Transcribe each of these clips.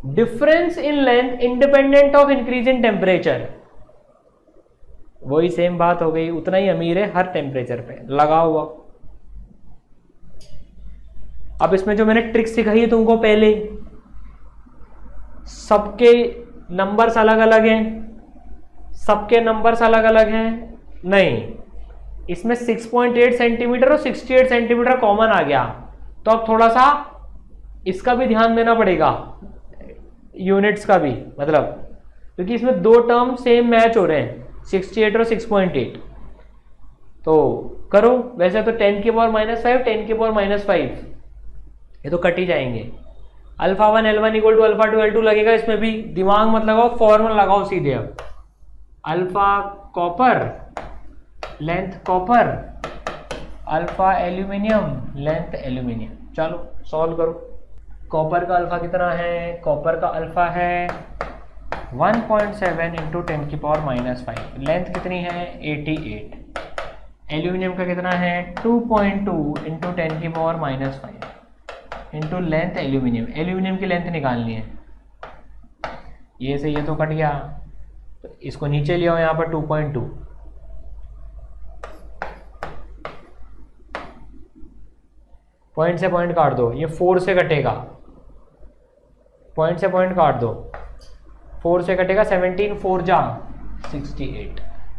Difference in length independent of increase in temperature. वही same बात हो गई, उतना ही अमीर है हर टेम्परेचर पे लगा हुआ। अब इसमें जो मैंने ट्रिक सिखाई है तुमको पहले, सबके नंबर्स अलग अलग हैं, सबके नंबर्स अलग अलग हैं, नहीं, इसमें 6.8 सेंटीमीटर और 68 सेंटीमीटर कॉमन आ गया, तो अब थोड़ा सा इसका भी ध्यान देना पड़ेगा, यूनिट्स का भी, मतलब क्योंकि इसमें दो टर्म सेम मैच हो रहे हैं, 68 और 6.8। तो करो, वैसे तो 10 की पावर -5, 10 की पावर -5 ये तो कट ही जाएंगे। Alpha 1 L1 equal to alpha 2 L2 लगेगा, इसमें भी दिमाग मत लगाओ, फॉर्मूला लगाओ सीधे। अब alpha copper, length copper, alpha aluminium, length aluminium. चलो सॉल्व करो। कॉपर का अल्फा कितना है? कॉपर का अल्फा है 1.7 इंटू 10 की पावर -5, लेंथ कितनी है? 88। एल्यूमिनियम का कितना है? 2.2 इंटू 10 की power -5 into length aluminium. Aluminium की लेंथ निकालनी है, ये से ये तो कट गया, तो इसको नीचे ले आओ यहाँ पर 2.2, पॉइंट से पॉइंट काट दो, ये 4 से कटेगा, पॉइंट से पॉइंट काट दो, 4 से कटेगा, 17 4 जा 68।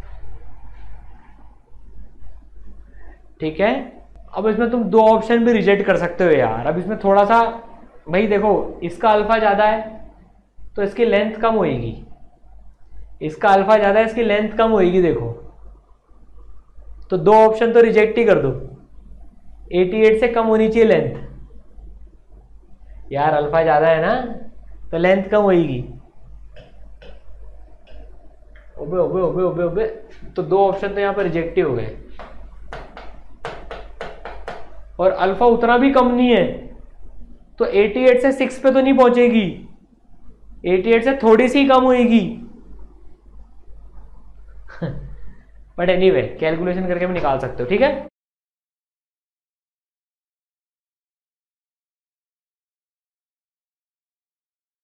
ठीक है, अब इसमें तुम दो ऑप्शन भी रिजेक्ट कर सकते हो यार। अब इसमें थोड़ा सा, भाई देखो इसका अल्फा ज़्यादा है तो इसकी लेंथ कम होएगी, इसका अल्फा ज़्यादा है इसकी लेंथ कम होएगी, देखो तो दो ऑप्शन तो रिजेक्ट ही कर दो। 88 से कम होनी चाहिए लेंथ, यार अल्फा ज़्यादा है ना तो लेंथ कम होएगी। ओबे ओबे ओबे ओबे ओबे, तो दो ऑप्शन तो यहाँ पर रिजेक्ट ही हो गए। और अल्फा उतना भी कम नहीं है, तो 88 से 6 पे तो नहीं पहुंचेगी, 88 से थोड़ी सी कम होएगी। बट एनीवे कैलकुलेशन करके भी निकाल सकते हो, ठीक है।